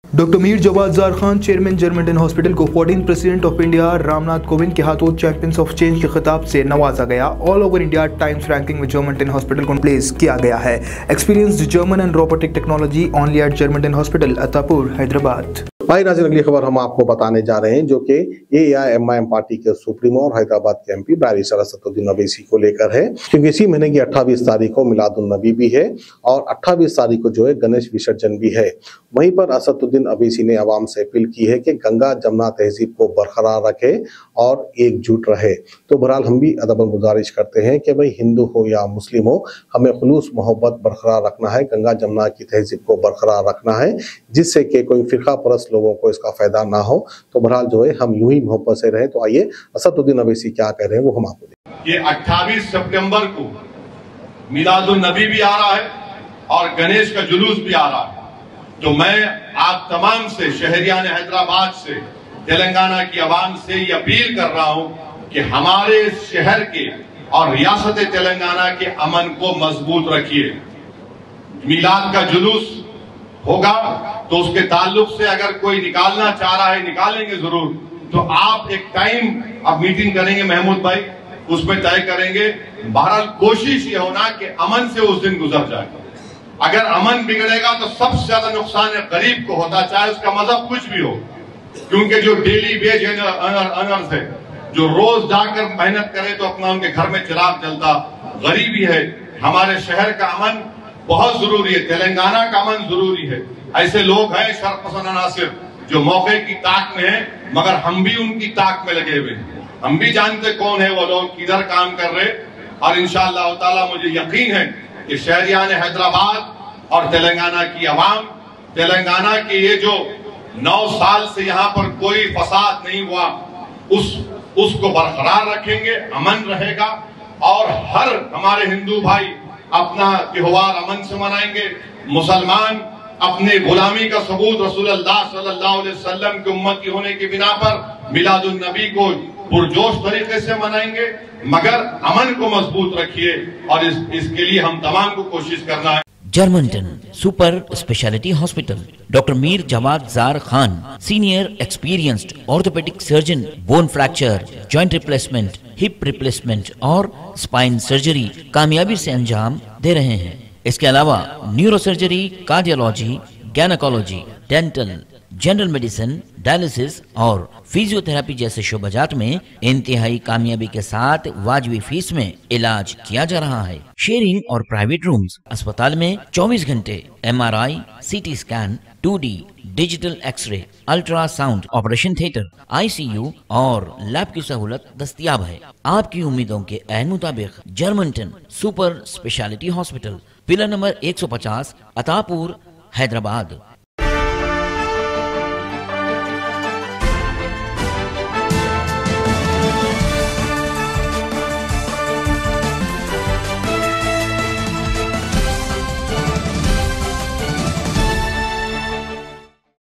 Doctor Mir Jawad Zar Khan, chairman Germanten hospital को 14 president of India Ramnath Kovind के हाथों चैंपियंस ऑफ चेंज के खिताब से नवाजा गया। All over India Times ranking में जर्मंटन हॉस्पिटल को प्लेस किया गया है। Experienced German and robotic technology only at Germanten hospital, Attapur, Hyderabad. भाई नाज़रीन, अगली खबर हम आपको बताने जा रहे हैं जो कि AIMIM पार्टी के सुप्रीमो और हैदराबाद के MP बैरिस्टर असदुद्दीन ओवैसी को लेकर है, क्योंकि इसी महीने की 28 तारीख को मिलादुन नबी भी है और 28 तारीख को जो है गणेश विसर्जन भी है। वहीं पर असदुद्दीन ओवैसी ने आवाम से अपील की है कि गंगा जमुना तहजीब को बरकरार रखे और एकजुट रहे। तो बहरहाल हम भी अदबन गुजारिश करते हैं कि भाई हिंदू हो या मुस्लिम हो, हमें खुलूस मोहब्बत बरकरार रखना है, गंगा जमुना की तहजीब को बरकरार रखना है, जिससे कि कोई फिरका परस्त लोगों को इसका फायदा ना हो। तो बहरहाल जो है हम यूं ही मोहब्बत से रहें। तो आइए असदुद्दीन ओवैसी क्या कह रहे हैं वो हम आपको दें। ये 28 सितंबर को मिलादुन नबी भी आ रहा है और गणेश का जुलूस भी आ रहा है। तो मैं आप तमाम से, शहरियान हैदराबाद से, तेलंगाना की आवाम से ये अपील कर रहा हूं कि हमारे शहर के और रियासत तेलंगाना के अमन को मजबूत रखिए। मिलाद का जुलूस होगा तो उसके ताल्लुक से अगर कोई निकालना चाह रहा है, निकालेंगे जरूर। तो आप एक टाइम अब मीटिंग करेंगे महमूद भाई, उसमें तय करेंगे। बहरहाल कोशिश ये होना कि अमन से उस दिन गुजर जाए। अगर अमन बिगड़ेगा तो सबसे ज्यादा नुकसान गरीब को होता, चाहे उसका मजहब कुछ भी हो, क्योंकि जो डेली वेज अर्नर्स है, जो रोज जाकर मेहनत करे तो अपना उनके घर में चिराग जलता, गरीबी है। हमारे शहर का अमन बहुत जरूरी है, तेलंगाना का अमन जरूरी है। ऐसे लोग हैं शरपसंद अनासिर जो मौके की ताक में है, मगर हम भी उनकी ताक में लगे हुए हैं। हम भी जानते कौन है वो लोग, किधर काम कर रहे। और इंशाअल्लाह ताला मुझे यकीन है कि शहरियान हैदराबाद और तेलंगाना की आवाम, तेलंगाना के ये जो 9 साल से यहाँ पर कोई फसाद नहीं हुआ, उसको बरकरार रखेंगे, अमन रहेगा। और हर हमारे हिंदू भाई अपना त्योहार अमन से मनाएंगे। मुसलमान अपने गुलामी का सबूत रसूलुल्लाह सल्लल्लाहु अलैहि वसल्लम की उम्मती होने की बिना पर मिलादुन नबी को पुरजोश तरीके से मनाएंगे, मगर अमन को मजबूत रखिए और इसके लिए हम तमाम को कोशिश करना है। Germanten super speciality hospital, doctor Mir Jawad Zar Khan, senior experienced orthopaedic surgeon, bone fracture, joint replacement, hip replacement और स्पाइन सर्जरी कामयाबी से अंजाम दे रहे हैं। इसके अलावा neuro surgery, cardiology, gynaecology, dental, general medicine, dialysis और फिजियोथेरेपी जैसे शोबाजात में इंतहाई कामयाबी के साथ वाजबी फीस में इलाज किया जा रहा है। शेयरिंग और प्राइवेट रूम्स, अस्पताल में 24 घंटे MRI, CT scan, 2D digital X-ray, ultrasound, operation theatre, ICU और लैब की सहूलत दस्तयाब है। आपकी उम्मीदों के ऐन मुताबिक Germanten super speciality hospital, pillar number 150, Attapur, Hyderabad.